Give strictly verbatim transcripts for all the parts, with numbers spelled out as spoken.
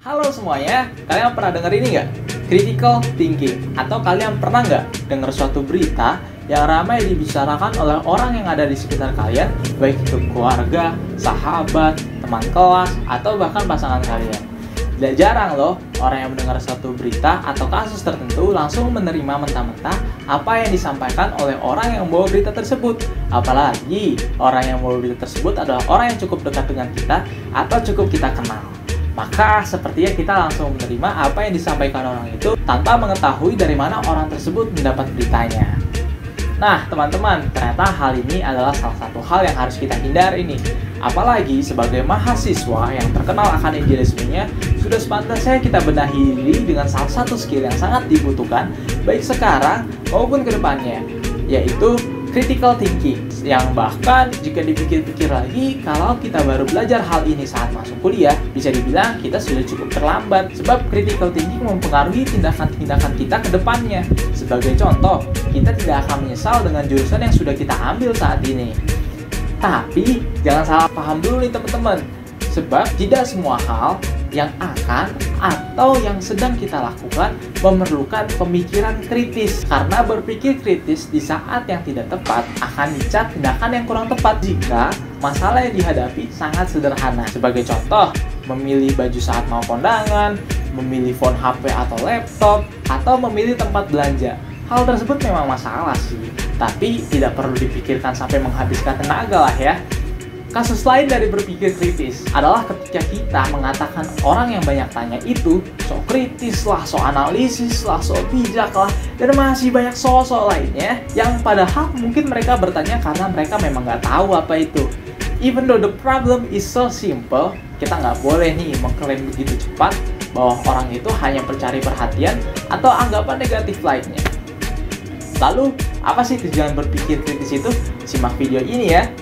Halo semuanya, kalian pernah dengar ini nggak? Critical thinking. Atau kalian pernah nggak dengar suatu berita yang ramai dibicarakan oleh orang yang ada di sekitar kalian, baik itu keluarga, sahabat, teman kelas, atau bahkan pasangan kalian. Tidak jarang loh, orang yang mendengar suatu berita atau kasus tertentu langsung menerima mentah-mentah apa yang disampaikan oleh orang yang membawa berita tersebut. Apalagi orang yang membawa berita tersebut adalah orang yang cukup dekat dengan kita atau cukup kita kenal. Maka sepertinya kita langsung menerima apa yang disampaikan orang itu tanpa mengetahui dari mana orang tersebut mendapat beritanya. Nah teman-teman, ternyata hal ini adalah salah satu hal yang harus kita hindari nih. Apalagi sebagai mahasiswa yang terkenal akan idealismenya, sudah sepantasnya kita benahi diri dengan salah satu skill yang sangat dibutuhkan baik sekarang maupun ke depannya, yaitu critical thinking, yang bahkan jika dipikir-pikir lagi, kalau kita baru belajar hal ini saat masuk kuliah, bisa dibilang kita sudah cukup terlambat, sebab critical thinking mempengaruhi tindakan-tindakan kita ke depannya. Sebagai contoh, kita tidak akan menyesal dengan jurusan yang sudah kita ambil saat ini. Tapi jangan salah paham dulu nih teman-teman, sebab tidak semua hal yang akan atau yang sedang kita lakukan memerlukan pemikiran kritis, karena berpikir kritis di saat yang tidak tepat akan dicap tindakan yang kurang tepat jika masalah yang dihadapi sangat sederhana. Sebagai contoh, memilih baju saat mau kondangan, memilih phone H P atau laptop, atau memilih tempat belanja. Hal tersebut memang masalah sih, tapi tidak perlu dipikirkan sampai menghabiskan tenaga lah ya. Kasus lain dari berpikir kritis adalah ketika kita mengatakan orang yang banyak tanya itu sok kritis lah, sok analisis lah, sok bijak lah, dan masih banyak sosok lainnya yang padahal mungkin mereka bertanya karena mereka memang nggak tahu apa itu. Even though the problem is so simple, kita nggak boleh nih mengklaim begitu cepat bahwa orang itu hanya pencari perhatian atau anggapan negatif lainnya. Lalu, apa sih tujuan berpikir kritis itu? Simak video ini ya.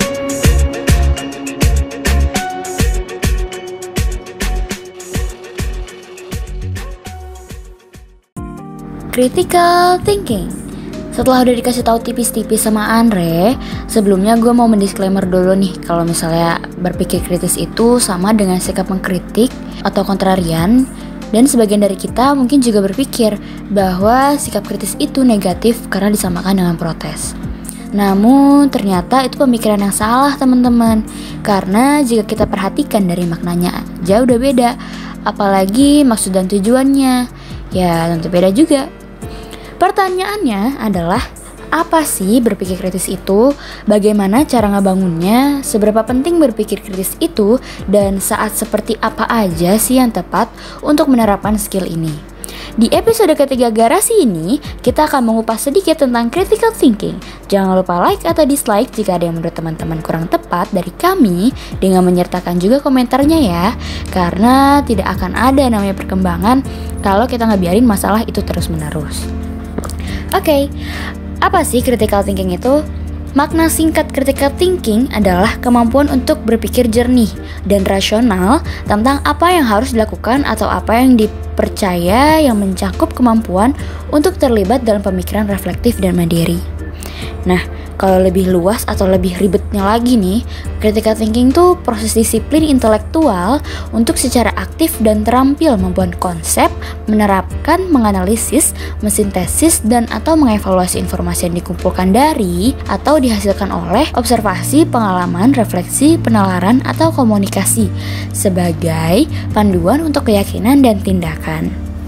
Critical thinking. Setelah udah dikasih tahu tipis-tipis sama Andre, sebelumnya gue mau mendisklaimer dulu nih kalau misalnya berpikir kritis itu sama dengan sikap mengkritik atau kontrarian, dan sebagian dari kita mungkin juga berpikir bahwa sikap kritis itu negatif karena disamakan dengan protes. Namun ternyata itu pemikiran yang salah teman-teman, karena jika kita perhatikan dari maknanya aja udah beda, apalagi maksud dan tujuannya ya tentu beda juga. Pertanyaannya adalah, apa sih berpikir kritis itu? Bagaimana cara ngebangunnya? Seberapa penting berpikir kritis itu? Dan saat seperti apa aja sih yang tepat untuk menerapkan skill ini? Di episode ketiga Garasi ini, kita akan mengupas sedikit tentang critical thinking. Jangan lupa like atau dislike jika ada yang menurut teman-teman kurang tepat dari kami, dengan menyertakan juga komentarnya ya. Karena tidak akan ada namanya perkembangan kalau kita ngebiarin masalah itu terus-menerus. Oke, okay, apa sih critical thinking itu? Makna singkat critical thinking adalah kemampuan untuk berpikir jernih dan rasional tentang apa yang harus dilakukan atau apa yang dipercaya, yang mencakup kemampuan untuk terlibat dalam pemikiran reflektif dan mandiri. Nah, kalau lebih luas atau lebih ribetnya lagi nih, critical thinking tuh proses disiplin intelektual untuk secara aktif dan terampil membuat konsep, menerapkan, menganalisis, mensintesis, dan atau mengevaluasi informasi yang dikumpulkan dari atau dihasilkan oleh observasi, pengalaman, refleksi, penalaran, atau komunikasi sebagai panduan untuk keyakinan dan tindakan.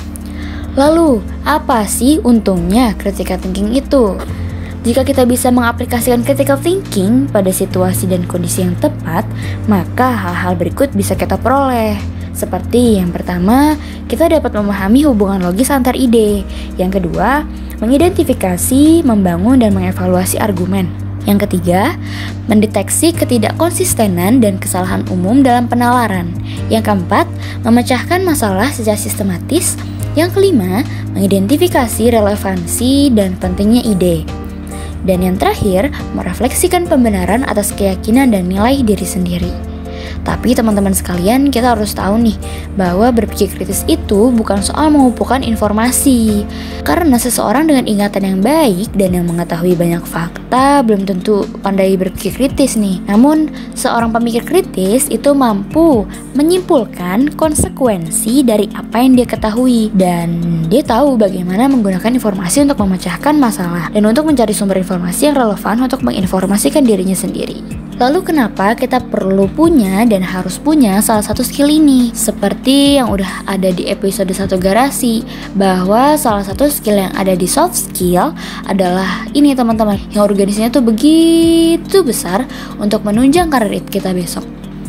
Lalu, apa sih untungnya critical thinking itu? Jika kita bisa mengaplikasikan critical thinking pada situasi dan kondisi yang tepat, maka hal-hal berikut bisa kita peroleh. Seperti yang pertama, kita dapat memahami hubungan logis antar ide. Yang kedua, mengidentifikasi, membangun, dan mengevaluasi argumen. Yang ketiga, mendeteksi ketidakkonsistenan dan kesalahan umum dalam penalaran. Yang keempat, memecahkan masalah secara sistematis. Yang kelima, mengidentifikasi relevansi dan pentingnya ide. Dan yang terakhir, merefleksikan pembenaran atas keyakinan dan nilai diri sendiri. Tapi teman-teman sekalian, kita harus tahu nih bahwa berpikir kritis itu bukan soal mengumpulkan informasi. Karena seseorang dengan ingatan yang baik dan yang mengetahui banyak fakta belum tentu pandai berpikir kritis nih. Namun, seorang pemikir kritis itu mampu menyimpulkan konsekuensi dari apa yang dia ketahui, dan dia tahu bagaimana menggunakan informasi untuk memecahkan masalah dan untuk mencari sumber informasi yang relevan untuk menginformasikan dirinya sendiri. Lalu kenapa kita perlu punya dan harus punya salah satu skill ini? Seperti yang udah ada di episode satu Garasi, bahwa salah satu skill yang ada di soft skill adalah ini teman-teman, yang urgensinya tuh begitu besar untuk menunjang karir kita besok.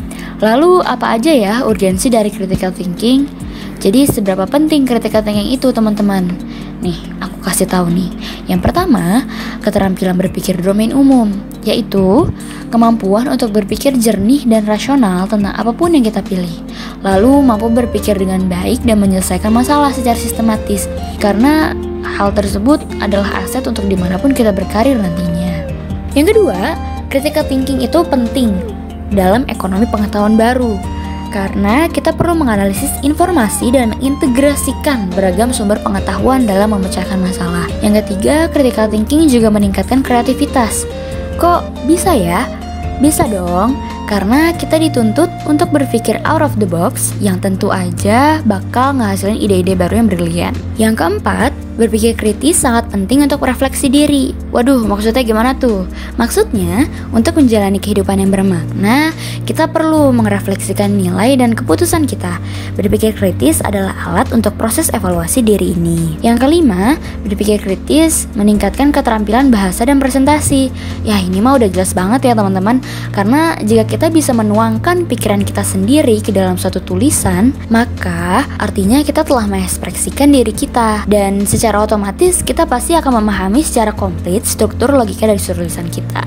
Lalu apa aja ya urgensi dari critical thinking? Jadi seberapa penting critical thinking itu teman-teman? Nih, aku kasih tahu nih. Yang pertama, keterampilan berpikir domain umum, yaitu kemampuan untuk berpikir jernih dan rasional tentang apapun yang kita pilih. Lalu mampu berpikir dengan baik dan menyelesaikan masalah secara sistematis. Karena hal tersebut adalah aset untuk dimanapun kita berkarir nantinya. Yang kedua, critical thinking itu penting dalam ekonomi pengetahuan baru. Karena kita perlu menganalisis informasi dan mengintegrasikan beragam sumber pengetahuan dalam memecahkan masalah. Yang ketiga, critical thinking juga meningkatkan kreativitas. Kok bisa ya? Bisa dong, karena kita dituntut untuk berpikir out of the box yang tentu aja bakal ngehasilin ide-ide baru yang brilian. Yang keempat, berpikir kritis sangat penting untuk refleksi diri. Waduh, maksudnya gimana tuh? Maksudnya, untuk menjalani kehidupan yang bermakna, kita perlu merefleksikan nilai dan keputusan kita. Berpikir kritis adalah alat untuk proses evaluasi diri ini. Yang kelima, berpikir kritis meningkatkan keterampilan bahasa dan presentasi. Ya, ini mah udah jelas banget ya teman-teman. Karena jika kita bisa menuangkan pikiran kita sendiri ke dalam suatu tulisan, maka artinya kita telah mengekspresikan diri kita. Dan secara otomatis kita pasti akan memahami secara komplit struktur logika dari tulisan kita.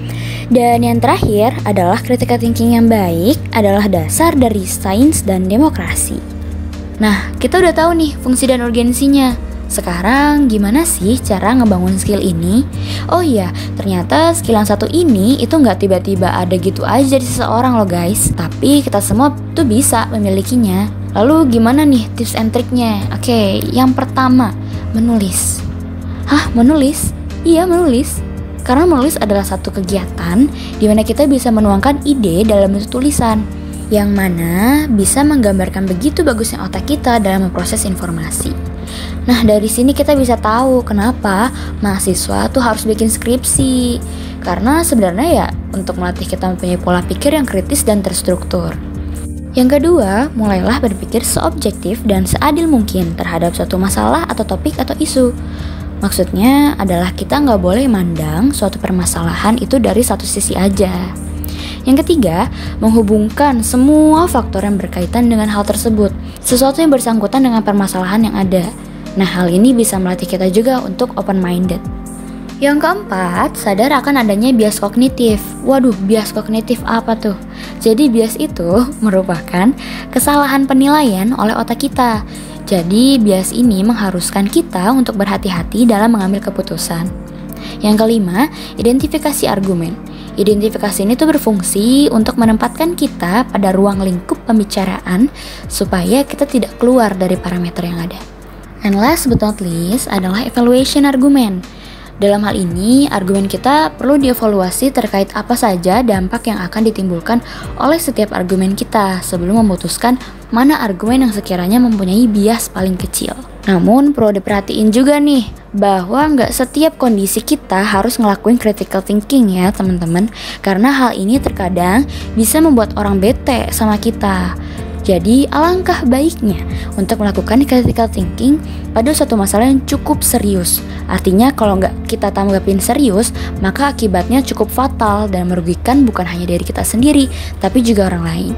Dan yang terakhir adalah critical thinking yang baik adalah dasar dari sains dan demokrasi. Nah, kita udah tahu nih fungsi dan urgensinya. Sekarang gimana sih cara ngebangun skill ini? Oh iya, ternyata skill yang satu ini itu nggak tiba-tiba ada gitu aja di seseorang loh guys. Tapi kita semua tuh bisa memilikinya. Lalu gimana nih tips and triknya? Oke, yang pertama, menulis. Hah, menulis? Iya, menulis. Karena menulis adalah satu kegiatan di mana kita bisa menuangkan ide dalam bentuk tulisan, yang mana bisa menggambarkan begitu bagusnya otak kita dalam memproses informasi. Nah, dari sini kita bisa tahu kenapa mahasiswa tuh harus bikin skripsi. Karena sebenarnya ya untuk melatih kita mempunyai pola pikir yang kritis dan terstruktur. Yang kedua, mulailah berpikir seobjektif dan seadil mungkin terhadap suatu masalah atau topik atau isu. Maksudnya adalah kita nggak boleh mandang suatu permasalahan itu dari satu sisi aja. Yang ketiga, menghubungkan semua faktor yang berkaitan dengan hal tersebut, sesuatu yang bersangkutan dengan permasalahan yang ada. Nah, hal ini bisa melatih kita juga untuk open-minded. Yang keempat, sadar akan adanya bias kognitif. Waduh, bias kognitif apa tuh? Jadi bias itu merupakan kesalahan penilaian oleh otak kita. Jadi bias ini mengharuskan kita untuk berhati-hati dalam mengambil keputusan. Yang kelima, identifikasi argumen. Identifikasi ini tuh berfungsi untuk menempatkan kita pada ruang lingkup pembicaraan supaya kita tidak keluar dari parameter yang ada. And last but not least adalah evaluation argumen. Dalam hal ini, argumen kita perlu dievaluasi terkait apa saja dampak yang akan ditimbulkan oleh setiap argumen kita sebelum memutuskan mana argumen yang sekiranya mempunyai bias paling kecil. Namun perlu diperhatiin juga nih, bahwa nggak setiap kondisi kita harus ngelakuin critical thinking ya teman-teman. Karena hal ini terkadang bisa membuat orang bete sama kita. Jadi alangkah baiknya untuk melakukan critical thinking pada suatu masalah yang cukup serius. Artinya kalau nggak kita tanggapin serius, maka akibatnya cukup fatal dan merugikan bukan hanya diri kita sendiri, tapi juga orang lain.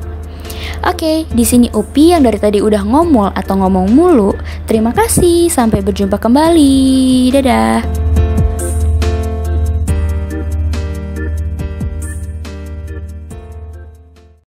Oke, di sini Upi yang dari tadi udah ngomol atau ngomong mulu. Terima kasih, sampai berjumpa kembali. Dadah.